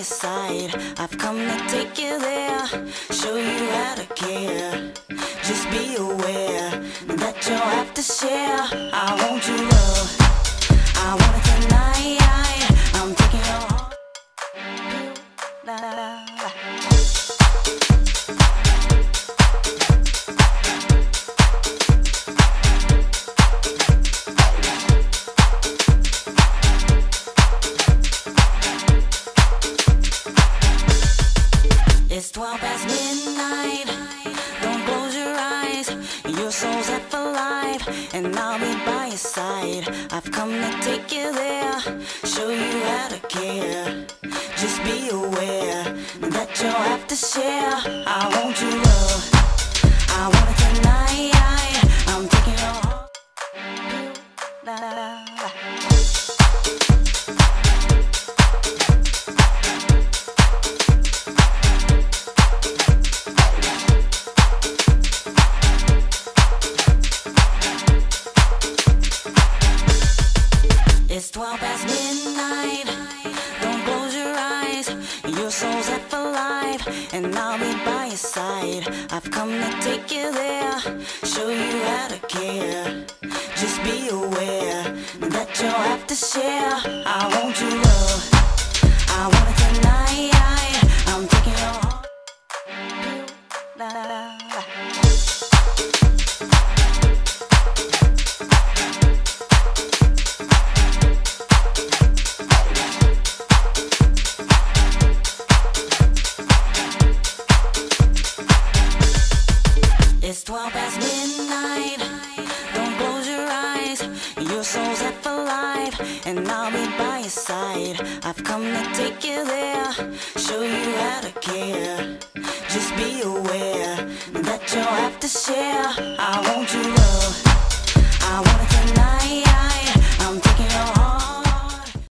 side. I've come to take you there, show you how to care. Just be aware that you'll have to share. I want your love, I want it tonight. I'm taking your heart. La, la, la, la. It's 12 past midnight. Don't close your eyes. Your soul's half alive, and I'll be by your side. I've come to take you there, show you how to care. Just be aware that you'll have to share. I want your love, I want it tonight. I'm taking your heart. La, la, la, la. It's 12 past midnight. Don't close your eyes. Your soul's half alive, and I'll be by your side. I've come to take you there, show you how to care. Just be aware that you'll have to share. I want your love, I want it tonight. I'm taking your heart. La, la, la, la. It's 12 past midnight. Don't close your eyes. Your soul's half alive, and I'll be by your side. I've come to take you there, show you how to care. Just be aware that you'll have to share. I want your love, I want it tonight.